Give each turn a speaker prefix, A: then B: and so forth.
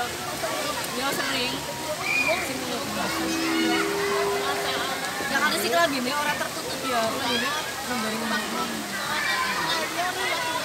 A: Ya sering. Ya kan sih kelabine orang tertutup ya. Kelabine gambar